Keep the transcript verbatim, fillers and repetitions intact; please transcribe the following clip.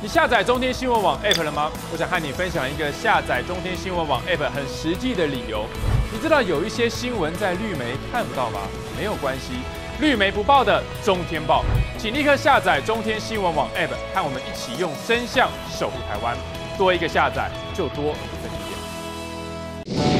你下载中天新闻网 App 了吗？我想和你分享一个下载中天新闻网 App 很实际的理由。你知道有一些新闻在绿媒看不到吗？没有关系，绿媒不报的中天报，请立刻下载中天新闻网 App， 和我们一起用真相守护台湾。多一个下载，就多一份力量。